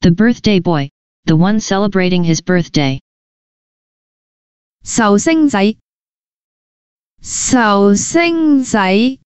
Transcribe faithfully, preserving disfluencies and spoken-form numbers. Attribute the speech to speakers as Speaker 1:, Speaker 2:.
Speaker 1: The birthday boy, the one celebrating his birthday.
Speaker 2: 壽星仔壽星仔